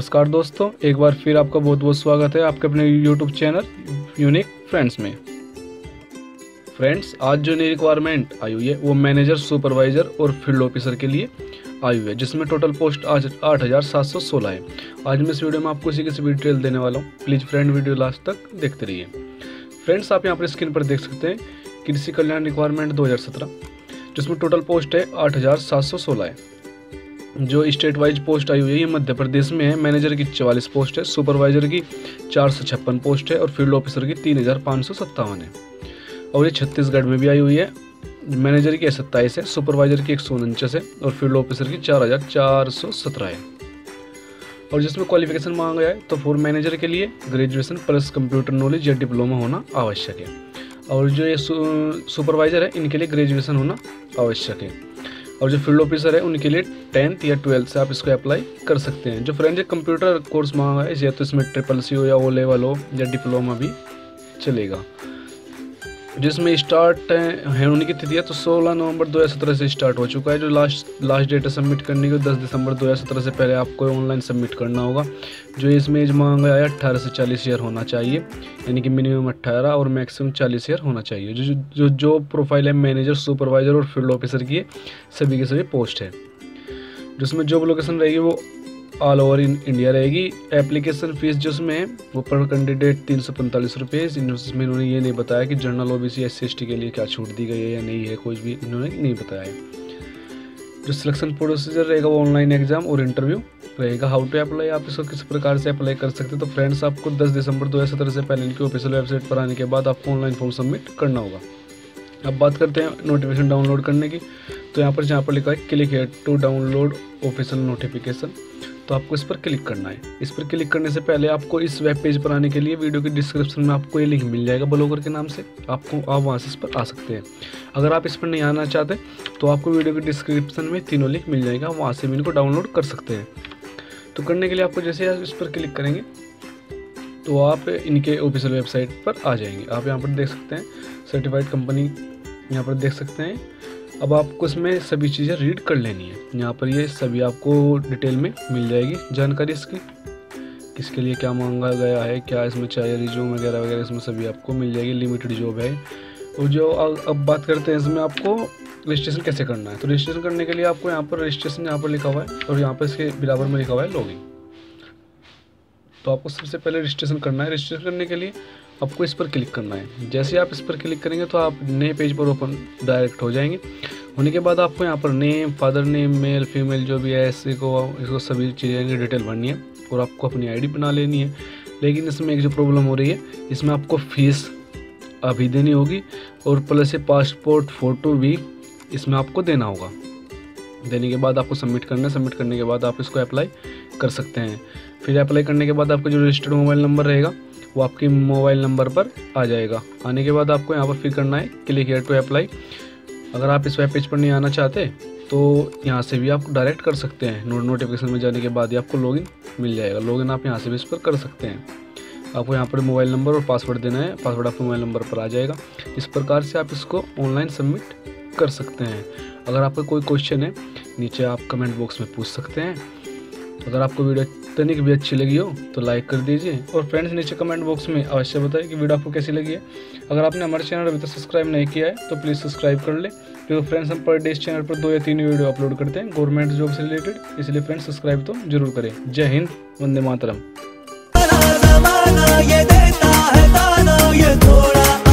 नमस्कार दोस्तों, एक बार फिर आपका बहुत बहुत स्वागत है आपके अपने YouTube चैनल यूनिक फ्रेंड्स में। फ्रेंड्स, आज जो नई रिक्वायरमेंट आई हुई है वो मैनेजर, सुपरवाइजर और फील्ड ऑफिसर के लिए आई हुई है, जिसमें टोटल पोस्ट आज 8716 है। आज मैं इस वीडियो में आपको इसी की सभी डिटेल देने वाला हूँ। प्लीज़ फ्रेंड वीडियो लास्ट तक देखते रहिए। फ्रेंड्स, आप यहाँ पर स्क्रीन पर देख सकते हैं कृषि कल्याण रिक्वायरमेंट 2017, जिसमें टोटल पोस्ट है 8716 है। जो स्टेट वाइज पोस्ट आई हुई है ये मध्य प्रदेश में है। मैनेजर की 44 पोस्ट है, सुपरवाइजर की 456 पोस्ट है और फील्ड ऑफिसर की 3557 है। और ये छत्तीसगढ़ में भी आई हुई है। मैनेजर की 27 है, सुपरवाइजर की 149 है और फील्ड ऑफिसर की 4417 है। और जिसमें क्वालिफिकेशन मांगा है तो फॉर मैनेजर के लिए ग्रेजुएशन प्लस कंप्यूटर नॉलेज या डिप्लोमा होना आवश्यक है। और जो ये सुपरवाइजर है इनके लिए ग्रेजुएशन होना आवश्यक है। और जो फील्ड ऑफिसर है उनके लिए 10th या 12th से आप इसको अप्लाई कर सकते हैं। जो फ्रेंड्स कंप्यूटर कोर्स मांगा है या तो इसमें CCC हो या O लेवल हो या डिप्लोमा भी चलेगा। जिसमें स्टार्ट है उनकी तिथियाँ तो 16 नवंबर 2017 से स्टार्ट हो चुका है। जो लास्ट डेट है सबमिट करने की 10 दिसंबर 2017 से पहले आपको ऑनलाइन सबमिट करना होगा। जो इसमें एज मांगा है 18 से 40 ईयर होना चाहिए, यानी कि मिनिमम 18 और मैक्सिमम 40 ईयर होना चाहिए। जो प्रोफाइल है मैनेजर, सुपरवाइजर और फील्ड ऑफिसर की सभी के सभी पोस्ट है। जिसमें जॉब लोकेशन रहेगी वो ऑल ओवर इन इंडिया रहेगी। एप्लीकेशन फीस जो उसमें है वो पर कैंडिडेट 345 रुपये। इसमें इन्होंने ये नहीं बताया कि जनरल OBC SC/ST के लिए क्या छूट दी गई है या नहीं है, कुछ भी इन्होंने नहीं बताया है। जो सिलेक्शन प्रोसीजर रहेगा वो ऑनलाइन एग्जाम और इंटरव्यू रहेगा। हाउ टू अप्लाई, आप इसको किस प्रकार से अप्लाई कर सकते हैं। तो फ्रेंड्स, आपको 10 दिसंबर 2017 से पहले इनकी ऑफिशियल वेबसाइट पर आने के बाद आपको ऑनलाइन फॉर्म सबमिट करना होगा। अब बात करते हैं नोटिफिकेशन डाउनलोड करने की। तो यहाँ पर लिखा है click here to download official notification, तो आपको इस पर क्लिक करना है। इस पर क्लिक करने से पहले आपको इस वेब पेज पर आने के लिए वीडियो की डिस्क्रिप्शन में आपको ये लिंक मिल जाएगा ब्लॉगर के नाम से। आप वहाँ से इस पर आ सकते हैं। अगर आप इस पर नहीं आना चाहते तो आपको वीडियो की डिस्क्रिप्शन में तीनों लिंक मिल जाएगा, वहाँ से भी इनको डाउनलोड कर सकते हैं। तो करने के लिए आपको जैसे इस पर क्लिक करेंगे तो आप इनके ऑफिशियल वेबसाइट पर आ जाएंगे। आप यहाँ पर देख सकते हैं सर्टिफाइड कंपनी, यहाँ पर देख सकते हैं। अब आपको इसमें सभी चीज़ें रीड कर लेनी है। यहाँ पर ये सभी आपको डिटेल में मिल जाएगी जानकारी इसकी, किसके लिए क्या मांगा गया है, क्या इसमें चाहिए, रिज्यूम वगैरह वगैरह इसमें सभी आपको मिल जाएगी। लिमिटेड जॉब है। और जो अब बात करते हैं इसमें आपको रजिस्ट्रेशन कैसे करना है। तो रजिस्ट्रेशन करने के लिए आपको यहाँ पर रजिस्ट्रेशन यहाँ पर लिखा हुआ है और यहाँ पर इसके बराबर में लिखा हुआ है लॉगिन। तो आपको सबसे पहले रजिस्ट्रेशन करना है। रजिस्ट्रेशन करने के लिए आपको इस पर क्लिक करना है। जैसे आप इस पर क्लिक करेंगे तो आप नए पेज पर ओपन डायरेक्ट हो जाएंगे। होने के बाद आपको यहाँ पर name, father name, male female जो भी है इसको सभी चीज़ें की डिटेल भरनी है और आपको अपनी ID बना लेनी है। लेकिन इसमें एक जो प्रॉब्लम हो रही है, इसमें आपको फीस अभी देनी होगी और प्लस से पासपोर्ट फ़ोटो भी इसमें आपको देना होगा। देने के बाद आपको सबमिट करना है। सबमिट करने के बाद आप इसको अप्लाई कर सकते हैं। फिर अप्लाई करने के बाद आपका जो रजिस्टर्ड मोबाइल नंबर रहेगा वो आपके मोबाइल नंबर पर आ जाएगा। आने के बाद आपको यहाँ पर फिर करना है क्लिक हियर टू अप्लाई। अगर आप इस वेब पेज पर नहीं आना चाहते तो यहाँ से भी आप डायरेक्ट कर सकते हैं। नोटिफिकेशन में जाने के बाद ही आपको लॉगिन मिल जाएगा। लॉगिन आप यहाँ से भी इस पर कर सकते हैं। आपको यहाँ पर मोबाइल नंबर और पासवर्ड देना है। पासवर्ड आपको मोबाइल नंबर पर आ जाएगा। इस प्रकार से आप इसको ऑनलाइन सबमिट कर सकते हैं। अगर आपका कोई क्वेश्चन है नीचे आप कमेंट बॉक्स में पूछ सकते हैं। अगर आपको वीडियो तनिक भी अच्छी लगी हो तो लाइक कर दीजिए। और फ्रेंड्स, नीचे कमेंट बॉक्स में अवश्य बताएं कि वीडियो आपको कैसी लगी है। अगर आपने हमारे चैनल अभी तक सब्सक्राइब नहीं किया है तो प्लीज़ सब्सक्राइब कर ले, क्योंकि फ्रेंड्स हम पर डे इस चैनल पर 2 या 3 वीडियो अपलोड करते हैं गवर्नमेंट जॉब से रिलेटेड। इसलिए फ्रेंड्स सब्सक्राइब तो जरूर करें। जय हिंद, वंदे मातरम।